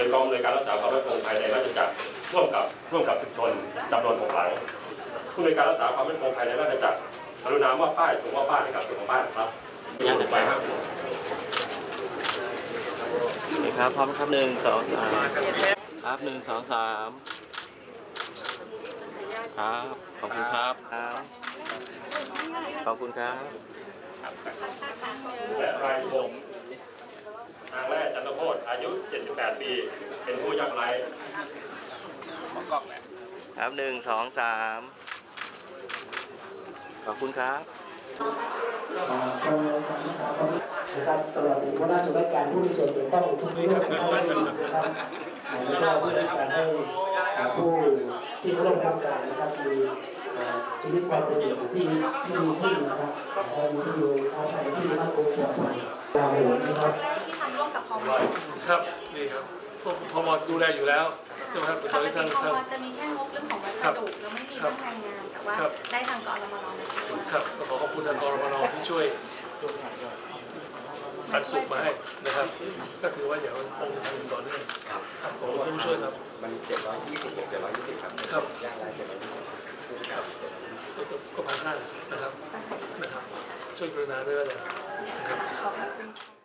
เป็นกองอำนวยการรักษาความมั่นคงภายในราชจักรร่วมกับชุมชนจำนวน6 หลังผู้อำนวยการรักษาความมั่นคงภายในราชจักรกรุณามอบป้ายส่งมอบบ้านให้กับเจ้าของบ้านครับยังไปครับนี่ครับพร้อมครับ1 2 3ครับ1 2 3ครับขอบคุณครับขอบคุณครับและรายวงนางแร่จันทโคตรอายุ78 ปีเป็นผู้ยากไร้ครับ1 2 3ขอบคุณครับนะครับตลอดถึงหัวหน้าส่วนราชการผู้มีส่วนเกี่ยวข้องทุกเรื่องนะครับแล้วก็เพื่อการให้ผู้ที่เข้าร่วมโครงการนะครับมีชีวิตความเป็นอยู่ที่ดีขึ้นนะครับมีที่อยู่อาศัยที่มั่นคงปลอดภัยตามระบบนะครับที่ทำร่วมกับพม. ครับดีครับพม.ดูแลอยู่แล้วใช่ไหมครับปกติพม.จะมีแค่งบเรื่องของวัสดุแล้วไม่มีเรื่องแรงงานแต่ว่าได้ทางกรมน.มาช่วยครับขอขอบคุณทางกรมน.ที่ช่วยปันสุขมาให้นะครับก็ถือว่าเดี๋ยวคงจะทำต่อเนื่องครับขอบคุณผู้ช่วยครับมัน720 720ครับย่างราย720ครับก็1,500นะครับช่วยกรุณาด้วยนะครับ